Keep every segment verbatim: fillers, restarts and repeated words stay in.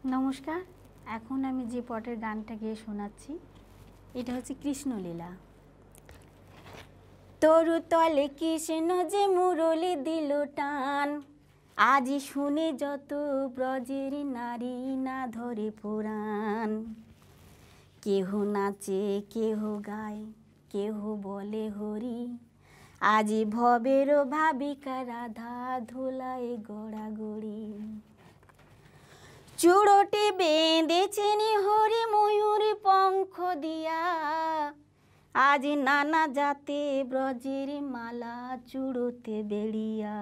নমস্কার। এখন আমি যে পটের গানটা গিয়ে শোনাচ্ছি এটা হচ্ছে কৃষ্ণ লীলা। তরু তলে কৃষ্ণ যে মুরলি দিল টান, আজি শুনে যত ব্রজের নারী না ধরে পুরাণ। কেহ নাচে কেহ গায় কেহ বলে হরি, আজি ভবের ভাবিকা রাধা ধুলায় গড়াগড়ি। চূড়টি বেঁধেছেন হরি ময়ূর পঙ্খ দিয়া, আজ নানা জাতে ব্রজের মালা চূড়তে বেড়িয়া।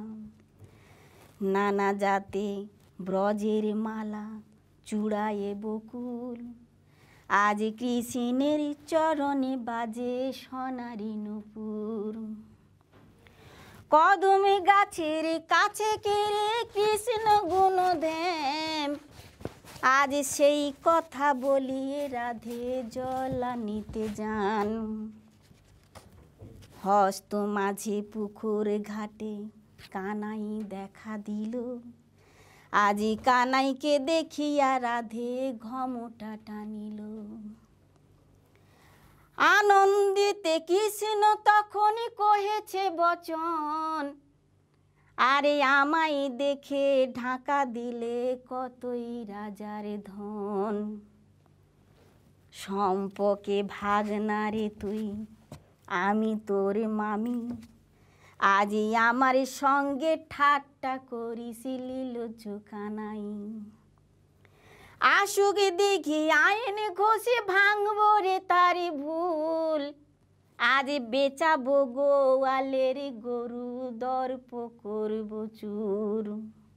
নানা জাতে ব্রজের মালা চূড়ায়ে বকুল, আজ কৃষ্ণের চরণে বাজে সোনারি নূপুর। কদমে গাছের কাছে কেড়ে কৃষ্ণ গুণ দেন, আজ সেই কথা বলিয়ে রাধে জলা নিতে যান। হস্ত মাঝে পুকুর ঘাটে কানাই দেখা দিল, আজি কানাইকে দেখিয়া রাধে ঘমটা টানিল। আনন্দিতে কৃষ্ণ তখন কহেছে বচন, আরে আমায় দেখে ঢাকা দিলে কতই রাজার ধন। সম্পকে ভাগনারে তুই আমি তোর মামি, আজি আমার সঙ্গে ঠাট্টা করিস লীলজ্জ কানাই। আসুক দেখি আইন ঘষে ভাঙবো রে তারি ভুল, আজ বেচাবো গোয়ালের গরু দর্প করব চুর।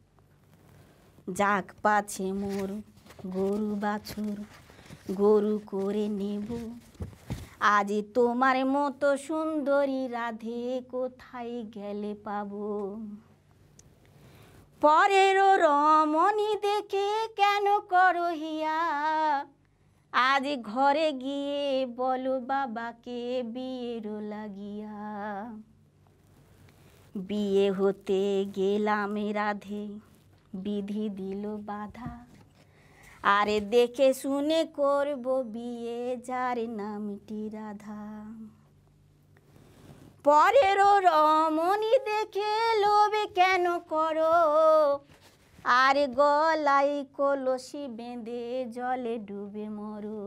যাক পাছে মোর গরু বাছুর গরু করে নেব, আজ তোমার মতো সুন্দরী রাধে কোথায় গেলে পাবো। পরেরও রমণী দেখে কেন করো হিয়া, আজ ঘরে গিয়ে বলো বাবাকে বিয়ের লাগিয়া। বিয়ে হতে গেলাম রাধে বিধি দিল বাধা, আরে দেখে শুনে করব বিয়ে যার নামটি রাধা। পরেরও রমণী দেখে লোভে কেন করো, আর গলায় কলসি বেঁধে জলে ডুবে মরো।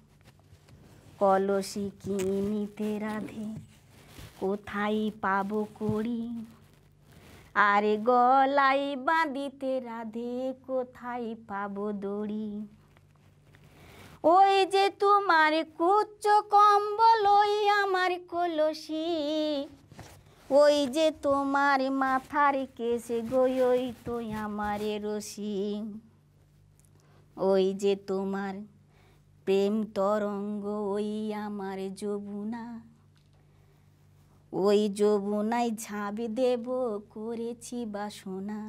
কলসি কিনিতে রাধে কোথায় পাবো করি, আর গলায় বাঁধিতে রাধে কোথায় পাবো দড়ি। ওই যে তোমার কুচ্চ কম্বল ওই আমার কলসি, ওই যে তোমার মাথার কেশে গই ওই তো আমার রশি। ওই যে তোমার প্রেম তরঙ্গ ওই আমার যমুনা, ওই যমুনায় ঝাঁপ দেব করেছি বাসনা।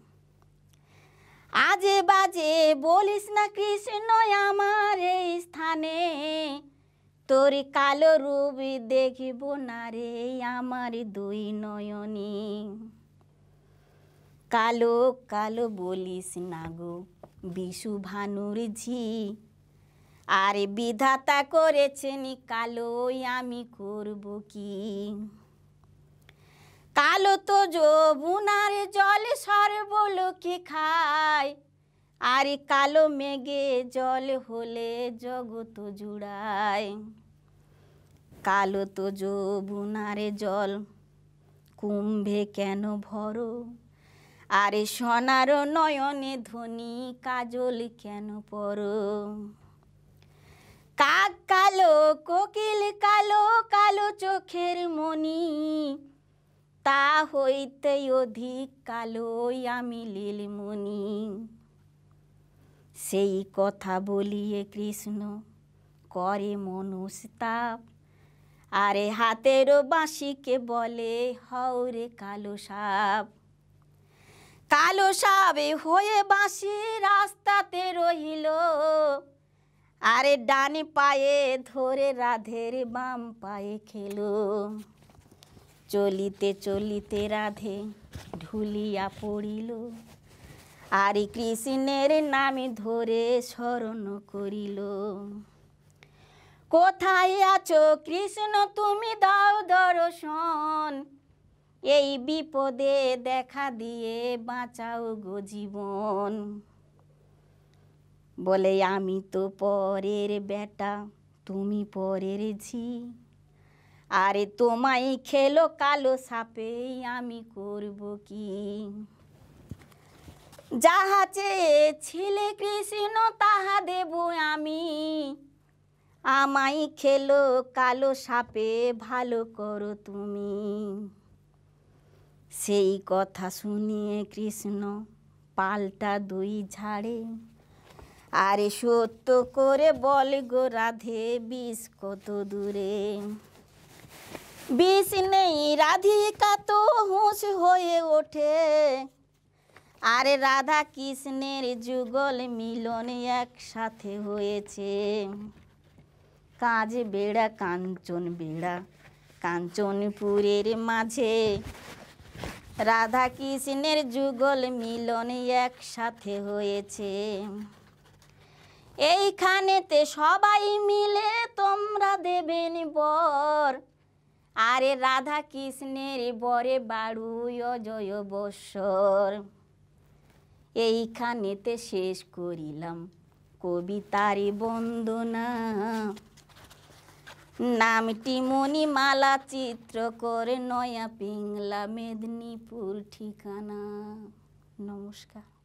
আজে বাজে বলিস না কৃষ্ণ আমার এই স্থানে, তোর কালো রূপ দেখিব না রে আমার দুই নয়নে। কালো কালো বলিস না গো বিশু ভানুর ঝি, আরে বিধাতা করেছেন কালো আমি করব কি। কালো তো যমুনার জল সর্বলোকে খায়, আর কালো মেঘে জল হলে জগৎ জুড়ায়। কালো তো যমুনার জল কুম্ভে কেন ভরো, আরে সোনার নয়নে ধ্বনি কাজল কেন পরো। কাক কালো কোকিল কালো কালো চোখের মণি, তা হইতে অধিক কালো আমি লীলমণি। সেই কথা বলিয়ে কৃষ্ণ করে মনুষ্যতাপ, আরে হাতের বাঁশিকে বলে হওরে কালো সাপ। কালো সাপে হয়ে বাঁশি রাস্তাতে রহিল, আরে ডানে পায়ে ধরে রাধের বাম পায়ে খেলো। চলিতে চলিতে রাধে ঢুলিয়া পড়িল, আর কৃষ্ণের নামে ধরে স্মরণ করিল। কোথায় আছো কৃষ্ণ তুমি দাও দর্শন, এই বিপদে দেখা দিয়ে বাঁচাও গো জীবন। বলে আমি তো পরের বেটা তুমি পরের ঝি, আরে তোমায় খেলো কালো সাপে আমি করব কি। যাহা চেয়েছিলে কৃষ্ণ তাহা দেব আমি, আমায় খেলো কালো সাপে ভালো করো তুমি। সেই কথা শুনিয়ে কৃষ্ণ পাল্টা দুই ঝাড়ে, আরে সত্য করে বল গো রাধে বিষ কত দূরে। বিষ নেই রাধিকা তো হুঁশ হয়ে ওঠে, আরে রাধা কৃষ্ণের যুগল মিলন একসাথে হয়েছে। কাজ বেড়া কাঞ্চন বেড়া কাঞ্চনপুরের মাঝে, রাধা কৃষ্ণের যুগল মিলন একসাথে হয়েছে। এইখানেতে সবাই মিলে তোমরা দেবেন বর, আরে রাধা কৃষ্ণের বরে বাড়ু অজয় বৎসর। এইখানেতে শেষ করিলাম কবিতার বন্দনা, নামটি মণিমালা চিত্রকর, নয়া পিংলা মেদিনীপুর ঠিকানা। নমস্কার।